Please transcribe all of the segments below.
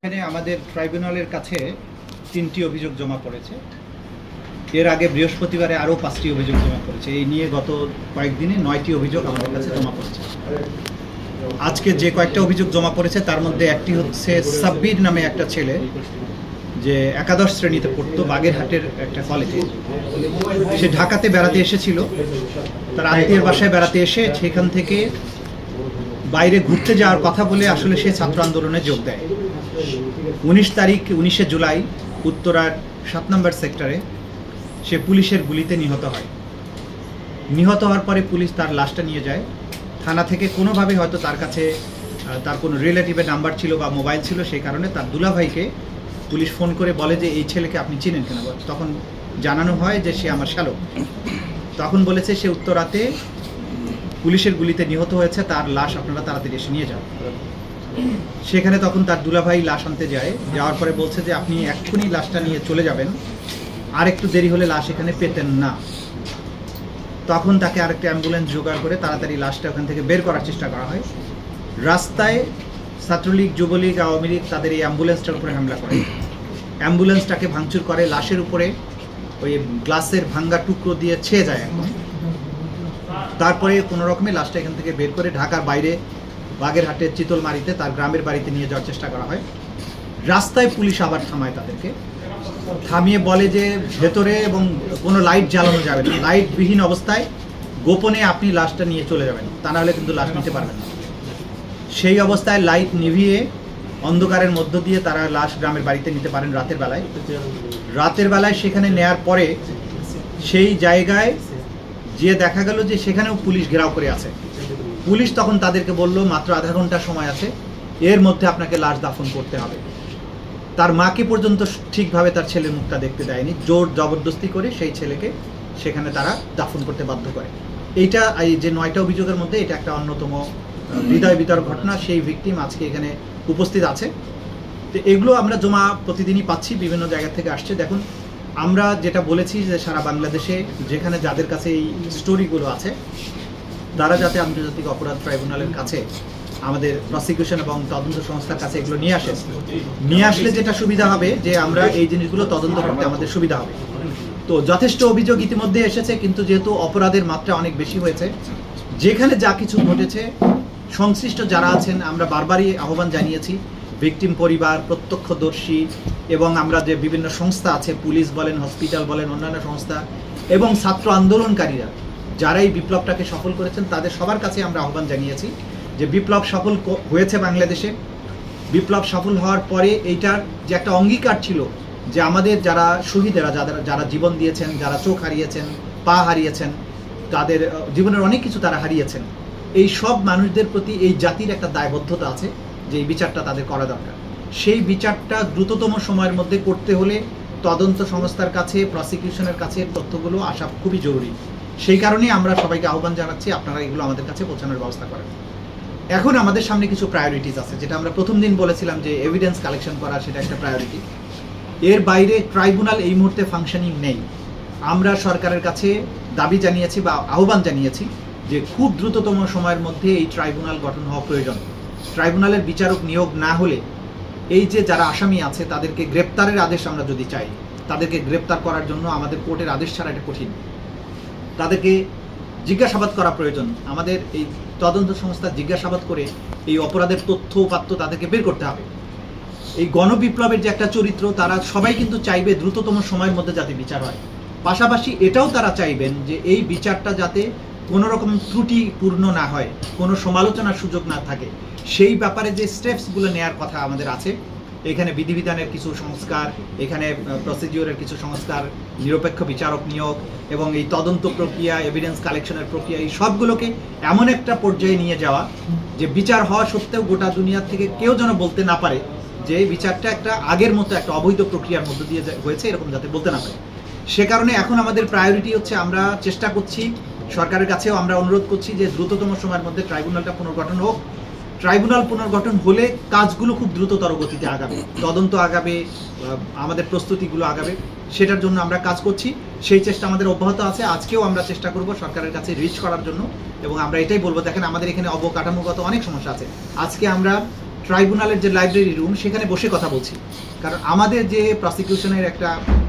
এখানে আমাদের ট্রাইব্যুনালের কাছে 3টি অভিযোগ জমা পড়েছে। এর আগে বৃহস্পতিবারে আরও 5টি অভিযোগ জমা পড়েছে। এই নিয়ে গত কয়েকদিনে 9টি অভিযোগ আমাদের কাছে জমা পড়েছে। আজকে যে কয়েকটা অভিযোগ জমা পড়েছে তার মধ্যে একটি হচ্ছে সাব্বির নামে একটা ছেলে, যে একাদশ শ্রেণীতে পড়তো, বাগেরহাটের একটা কলেজে। সে ঢাকাতে বেড়াতে এসেছিল, তার আত্মীয়ের বাসায় বেড়াতে এসে সেখান থেকে বাইরে ঘুরতে যাওয়ার কথা বলে আসলে সে ছাত্র আন্দোলনে যোগ দেয়। 19 জুলাই উত্তরার 7 নম্বর সেক্টরে সে পুলিশের গুলিতে নিহত হয়। নিহত হওয়ার পরে পুলিশ তার লাশটা নিয়ে যায় থানা থেকে। কোনোভাবে হয়তো তার কাছে তার কোনো রিলেটিভের নাম্বার ছিল বা মোবাইল ছিল, সেই কারণে তার দুলাভাইকে পুলিশ ফোন করে বলে যে এই ছেলেকে আপনি চিনেন কেন? তখন জানানো হয় যে সে আমার শ্যালক। তখন বলেছে সে উত্তরাতে পুলিশের গুলিতে নিহত হয়েছে, তার লাশ আপনারা তাড়াতাড়ি এসে নিয়ে যান। সেখানে তখন তার দুলাভাই লাশ আনতে যায়। যাওয়ার পরে বলছে যে আপনি এক্ষুনি লাশটা নিয়ে চলে যাবেন, আর একটু দেরি হলে লাশ এখানে পেতেন না। তখন তাকে আরেকটা অ্যাম্বুলেন্স জোগাড় করে তাড়াতাড়ি লাশটা ওখান থেকে বের করার চেষ্টা করা হয়। রাস্তায় ছাত্রলীগ, যুবলীগ, আওয়ামী লীগ তাদের এই অ্যাম্বুলেন্সটার উপরে হামলা করে, অ্যাম্বুলেন্সটাকে ভাঙচুর করে, লাশের উপরে ওই গ্লাসের ভাঙ্গা টুকরো দিয়ে ছেয়ে যায় এখন। তারপরে কোনো রকমে লাশটা এখান থেকে বের করে ঢাকার বাইরে বাগেরহাটের চিতলমারিতে তার গ্রামের বাড়িতে নিয়ে যাওয়ার চেষ্টা করা হয়। রাস্তায় পুলিশ আবার থামায়, তাদেরকে থামিয়ে বলে যে ভেতরে এবং কোনো লাইট জ্বালানো যাবে না, লাইটবিহীন অবস্থায় গোপনে আপনি লাশটা নিয়ে চলে যাবেন, তা নাহলে কিন্তু লাশ নিতে পারবেন না। সেই অবস্থায় লাইট নিভিয়ে অন্ধকারের মধ্য দিয়ে তারা লাশ গ্রামের বাড়িতে নিতে পারেন রাতের বেলায়। সেখানে নেয়ার পরে সেই জায়গায় যে দেখা গেল যে সেখানেও পুলিশ ঘেরাও করে আছে। পুলিশ তখন তাদেরকে বলল মাত্র আধা ঘন্টা সময় আছে, এর মধ্যে আপনাকে লাশ দাফন করতে হবে। তার মাকে পর্যন্ত ঠিকভাবে তার ছেলের মুখটা দেখতে দেয়নি, জোর জবরদস্তি করে সেই ছেলেকে সেখানে তারা দাফন করতে বাধ্য করে। এইটা এই যে 9টা অভিযোগের মধ্যে এটা একটা অন্যতম হৃদয় বিতরক ঘটনা। সেই ভিকটিম আজকে এখানে উপস্থিত আছে। তো এগুলো আমরা জমা প্রতিদিনই পাচ্ছি, বিভিন্ন জায়গা থেকে আসছে। দেখুন, আমরা যেটা বলেছি যে সারা বাংলাদেশে যেখানে যাদের কাছে এই স্টোরিগুলো আছে তারা যাতে আন্তর্জাতিক অপরাধ ট্রাইব্যুনালের কাছে, আমাদের প্রসিকিউশন এবং তদন্ত সংস্থার কাছে এগুলো নিয়ে আসলে যেটা সুবিধা হবে যে আমরা এই জিনিসগুলো তদন্ত করতে আমাদের সুবিধা হবে। তো যথেষ্ট অভিযোগ ইতিমধ্যে এসেছে, কিন্তু যেহেতু অপরাধের মাত্রা অনেক বেশি হয়েছে, যেখানে যা কিছু ঘটেছে সংশ্লিষ্ট যারা আছেন আমরা বারবারই আহ্বান জানিয়েছি, ভিকটিম পরিবার, প্রত্যক্ষদর্শী এবং আমরা যে বিভিন্ন সংস্থা আছে, পুলিশ বলেন, হসপিটাল বলেন, অন্যান্য সংস্থা এবং ছাত্র আন্দোলনকারীরা যারা এই বিপ্লবটাকে সফল করেছেন, তাদের সবার কাছে আমরা আহ্বান জানিয়েছি যে বিপ্লব সফল হয়েছে বাংলাদেশে। বিপ্লব সফল হওয়ার পরে এইটার যে একটা অঙ্গীকার ছিল যে আমাদের যারা শহীদেরা, যারা জীবন দিয়েছেন, যারা চোখ হারিয়েছেন, পা হারিয়েছেন, তাদের জীবনের অনেক কিছু তারা হারিয়েছেন, এই সব মানুষদের প্রতি এই জাতির একটা দায়বদ্ধতা আছে যে এই বিচারটা তাদের করা দরকার। সেই বিচারটা দ্রুততম সময়ের মধ্যে করতে হলে তদন্ত সংস্থার কাছে, প্রসিকিউশনের কাছে তথ্যগুলো আসা খুবই জরুরি। সেই কারণেই আমরা সবাইকে আহ্বান জানাচ্ছি আপনারা এগুলো আমাদের কাছে পৌঁছানোর ব্যবস্থা করেন। এখন আমাদের সামনে কিছু প্রায়োরিটিস আছে, যেটা আমরা প্রথম দিন বলেছিলাম যে এভিডেন্স কালেকশন করা, সেটা একটা প্রায়োরিটি। এর বাইরে ট্রাইব্যুনাল এই মুহূর্তে ফাংশনিং নেই। আমরা সরকারের কাছে দাবি জানিয়েছি বা আহ্বান জানিয়েছি যে খুব দ্রুততম সময়ের মধ্যে এই ট্রাইব্যুনাল গঠন হওয়া প্রয়োজন। ট্রাইব্যুনালের বিচারক নিয়োগ না হলে এই যে যারা আসামি আছে তাদেরকে গ্রেপ্তারের আদেশ আমরা যদি চাই, তাদেরকে গ্রেপ্তার করার জন্য আমাদের কোর্টের আদেশ ছাড়া এটা কঠিন। তাদেরকে জিজ্ঞাসাবাদ করা প্রয়োজন। আমাদের এই তদন্ত সংস্থা জিজ্ঞাসাবাদ করে এই অপরাধের তথ্য উপাত্ত তাদেরকে বের করতে হবে। এই গণবিপ্লবের যে একটা চরিত্র, তারা সবাই কিন্তু চাইবে দ্রুততম সময়ের মধ্যে যাতে বিচার হয়। পাশাপাশি এটাও তারা চাইবেন যে এই বিচারটা যাতে কোনো রকম ত্রুটিপূর্ণ না হয়, কোনো সমালোচনার সুযোগ না থাকে। সেই ব্যাপারে যে স্টেপসগুলো নেওয়ার কথা আমাদের আছে, এখানে বিধিবিধানের কিছু সংস্কার, এখানে প্রসিডিওরের কিছু সংস্কার, নিরপেক্ষ বিচারক নিয়োগ এবং এই তদন্ত প্রক্রিয়া, এভিডেন্স কালেকশনের প্রক্রিয়া, এই সবগুলোকে এমন একটা পর্যায়ে নিয়ে যাওয়া যে বিচার হওয়া সত্ত্বেও গোটা দুনিয়ার থেকে কেউ যেন বলতে না পারে যে এই বিচারটা একটা আগের মতো একটা অবৈধ প্রক্রিয়ার মধ্য দিয়ে হয়েছে, এরকম যাতে বলতে না পারে। সে কারণে এখন আমাদের প্রায়োরিটি হচ্ছে, আমরা চেষ্টা করছি, সরকারের কাছেও আমরা অনুরোধ করছি যে দ্রুততম সময়ের মধ্যে ট্রাইব্যুনালটা পুনর্গঠন হোক। ট্রাইব্যুনাল পুনর্গঠন হলে কাজগুলো খুব দ্রুততর গতিতে আগাবে, তদন্ত আগাবে, আমাদের প্রস্তুতিগুলো আগাবে। সেটার জন্য আমরা কাজ করছি, সেই চেষ্টা আমাদের অব্যাহত আছে। আজকেও আমরা চেষ্টা করব সরকারের কাছে রিচ করার জন্য, এবং আমরা এটাই বলবো, দেখেন আমাদের এখানে অবকাঠামোগত অনেক সমস্যা আছে। আজকে আমরা ট্রাইব্যুনালের যে লাইব্রেরি রুম সেখানে বসে কথা বলছি, কারণ আমাদের যে প্রসিকিউশনের একটা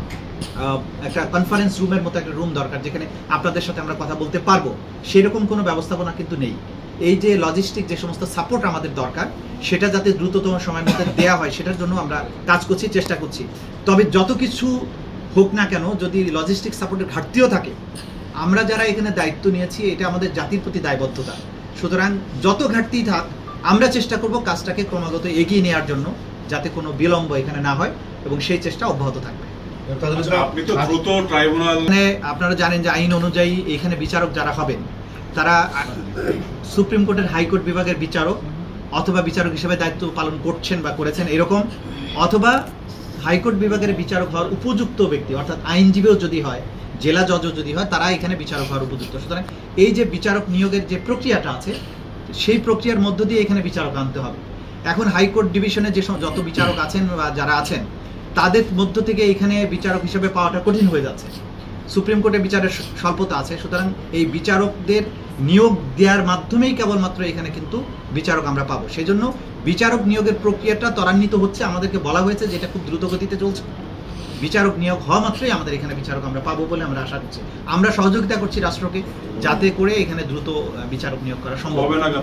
কনফারেন্স রুমের মতো একটা রুম দরকার যেখানে আপনাদের সাথে আমরা কথা বলতে পারবো, সেরকম কোনো ব্যবস্থাপনা কিন্তু নেই। এই যে লজিস্টিক যে সমস্ত সাপোর্ট আমাদের দরকার সেটা যাতে দ্রুততম সময়ের মধ্যে দেওয়া হয় সেটার জন্য আমরা কাজ করছি, চেষ্টা করছি। তবে যত কিছু হোক না কেন, যদি লজিস্টিক সাপোর্টের ঘাটতিও থাকে, আমরা যারা এখানে দায়িত্ব নিয়েছি এটা আমাদের জাতির প্রতি দায়বদ্ধতা, সুতরাং যত ঘাটতি থাক আমরা চেষ্টা করব কাজটাকে ক্রমাগত এগিয়ে নেওয়ার জন্য, যাতে কোনো বিলম্ব এখানে না হয় এবং সেই চেষ্টা অব্যাহত থাকবে। আপনি তো দ্রুত ট্রাইব্যুনাল, আপনারা জানেন যে আইন অনুযায়ী এখানে বিচারক যারা হবেন তারা সুপ্রিম কোর্টের হাইকোর্ট বিভাগের বিচারক অথবা বিচারক হিসেবে দায়িত্ব পালন করছেন বা করেছেন এরকম, অথবা হাইকোর্ট বিভাগের বিচারক হওয়ার উপযুক্ত ব্যক্তি অর্থাৎ আইনজীবীও যদি হয়, জেলা জজও যদি হয়, তারা এখানে বিচারক হওয়ার উপযুক্ত। সুতরাং এই যে বিচারক নিয়োগের যে প্রক্রিয়াটা আছে সেই প্রক্রিয়ার মধ্য দিয়ে এখানে বিচারক আনতে হবে। এখন হাইকোর্ট ডিভিশনে যে যত বিচারক আছেন বা যারা আছেন তাদের মধ্য থেকে এখানে বিচারক হিসেবে পাওয়াটা কঠিন হয়ে যাচ্ছে। সুপ্রিম কোর্টে বিচারের স্বল্পতা আছে, সুতরাং এই বিচারকদের নিয়োগ দেওয়ার মাধ্যমেই কেবলমাত্র এখানে কিন্তু বিচারক আমরা পাবো। সেই জন্য বিচারক নিয়োগের প্রক্রিয়াটা ত্বরান্বিত হচ্ছে, আমাদেরকে বলা হয়েছে যে এটা খুব দ্রুত গতিতে চলছে। বিচারক নিয়োগ হওয়া মাত্রই আমাদের এখানে বিচারক আমরা পাবো বলে আমরা আশা করছি। আমরা সহযোগিতা করছি রাষ্ট্রকে যাতে করে এখানে দ্রুত বিচারক নিয়োগ করা সম্ভব।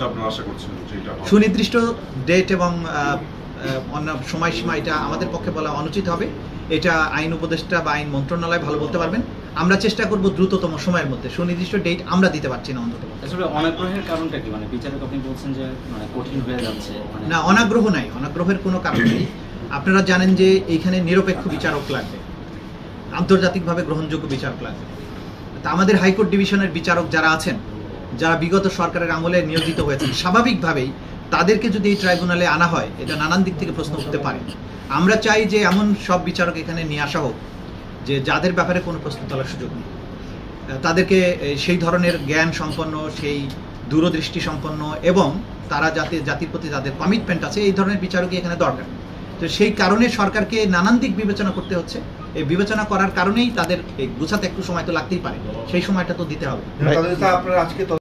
সুনির্দিষ্ট ডেট এবং অন্য সময়সীমা এটা আমাদের পক্ষে বলা অনুচিত হবে, এটা আইন উপদেষ্টা বা আইন মন্ত্রণালয় ভালো বলতে পারবেন। আমরা চেষ্টা করব দ্রুততম সময়ের মধ্যে, সুনির্দিষ্ট ডেট আমরা দিতে পারছি না অন্তত। আসলে অনাগ্রহের কারণটা কি, মানে বিচারক আপনি বলছেন যে মানে কঠিন হয়ে যাচ্ছে? না, অনাগ্রহ নাই, অনাগ্রহের কোনো কারণ নেই। আপনারা জানেন যে এইখানে নিরপেক্ষ বিচারক লাগবে, আন্তর্জাতিকভাবে গ্রহণযোগ্য বিচারক লাগবে। তা আমাদের হাইকোর্ট ডিভিশনের বিচারক যারা আছেন, যারা বিগত সরকারের আমলে নিয়োজিত হয়েছেন, স্বাভাবিকভাবেই তাদেরকে যদি এই ট্রাইব্যুনালে আনা হয় এটা নানান দিক থেকে প্রশ্ন উঠতে পারে। আমরা চাই যে এমন সব বিচারক এখানে নিয়ে আসা হোক যে যাদের ব্যাপারে কোনো প্রশ্ন তোলার সুযোগ নেই, তাদেরকে সেই ধরনের জ্ঞান সম্পন্ন, সেই দূরদৃষ্টি সম্পন্ন এবং তারা যাতে জাতির প্রতি তাদের কমিটমেন্ট আছে এই ধরনের বিচারকই এখানে দরকার। তো সেই কারণে সরকারকে নানান দিক বিবেচনা করতে হচ্ছে। এই বিবেচনা করার কারণেই তাদের গুছাতে একটু সময় তো লাগতেই পারে, সেই সময়টা তো দিতে হবে।